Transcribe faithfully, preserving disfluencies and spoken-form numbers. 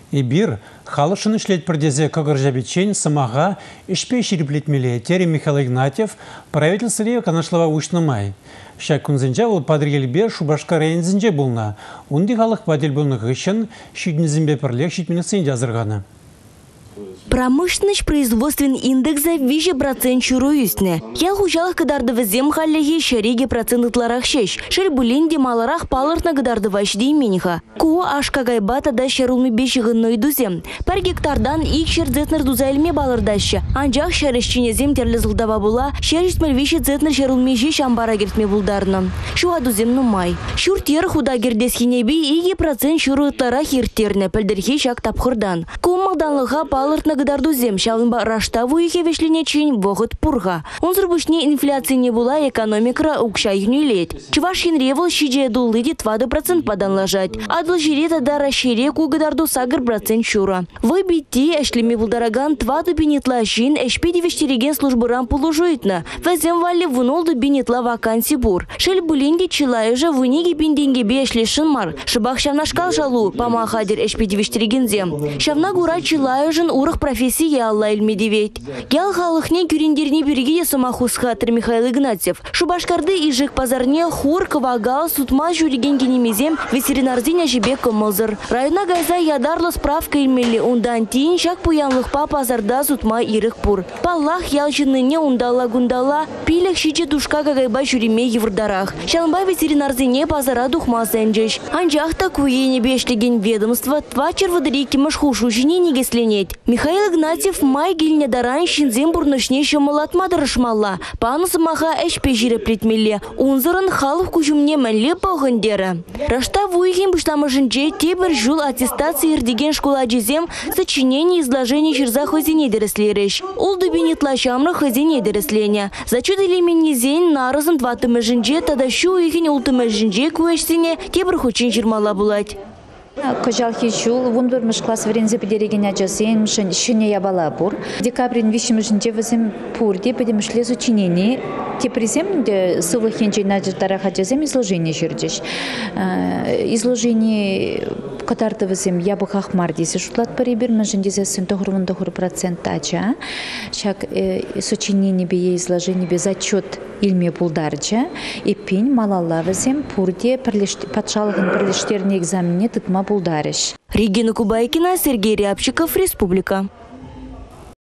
Ибир, халышын ишлет пердезе кагыржабичень самага ишпе шириплетмеле Тере Михаил Игнатьев правительстве канашлава ушнамай. Шак кунзенже ол падригелбе Шубашкар рейнзенже булна. Унди халық падел булны гышын шиднезембе перлек шитменесен жазырганы. Промышленность производственный индекс за виже процент чуруюстне. Я хужалах кадардовы зем халлахи шариги процент тларах шеш. Шербулин демаларах палыртна кадардова шди миниха. Ку аш кагайбата да шарулми бешигынной дузем. Пар гектардан ик шердзетнер дузайлме балырдаща. Анжах шарышчине зем терлезылдава була. Шерштмель више дзетнер шарулми жиш амбара гертме булдарна. Шуа дузем нумай. Шуртер худа гердесхинеби иги процент чуру тларах иртерне. Пельдерхи шак тапхырдан. Ку малданлыха палыртна Гдардузем шалынба раштаву ихе вешленечин вогыт пурга. Он зрубышне инфляции не была, экономика укша ихнюй лет. Чувашин ревел щидже дулыди двадцать процент подан ложать. Адл жирета да расшире ку Гдарду сагр процент шура. Вы бити эшлеми булдараган двадцать бинитла жин эшпеди вештереген службурам полужуитна. Везем вали вунолду бинитла ваканси бур. Шель булинди чилай же вуниги биндинги бешле шинмар. Шибах шавнашкал жалу памахадир эшпеди вештереген зем. Шавна гура чилай жин урах профессия Алла Эльмедевет. Ял халыхне кюриндерни береги самахусхатыр Михаил Игнатьев. Шубашкарды ижик пазарне хур кавагал сутма жюриген генемизем ветеринарзиня жебек комозыр. Района гайза ядарлы справка илмели ундан тин шак пуянлых па пазарда сутма ирых пур. Паллах ял жыныне ундала гундала пилек шиче душка гагайба жюриме еврдарах. Шалмба ветеринарзине пазара духма сенджеш. Анжахта куене бешлеген ведомство твачер водырики машхушу жини негесленет. Михаил Игнатьев май гильне даран шинзем бурнышне шомалатма дырышмалла. Панус маха эшпе жире плетмелле. Унзырын халык кужумне мәлле пағындері. Рашта вуйхин бушламышынче тебір жул аттестации ирдеген школа джезем сочинение изложение жирза хозине дерслереш. Ул дубинитла шамры хозине дерсленя. Зачуд элемени зен нарызын тватымышынче тадащу уйхин ултымышынче куэшсене тебір хучин жирмала булать. Кожалхи жул, вундурмыш класс врензе подереген аджасен, мшен шыне ябала бур. Декабрин вишимышынче вазем пурде, подем шле сочинение. Те призем, де сывлахенче наджатарах аджасем изложение жирдеш. Изложение катарты вазем ябыхах мардисе шутлат парибир, мшен дезесен тохрвун тохр процент ача. Шак сочинение бе изложение бе зачет илме булдарча. И пень малалла вазем пурде патшалыгын перлештерне экзамене тытма булдарыш. Регина Кубайкина, Сергей Рябчиков, Республика.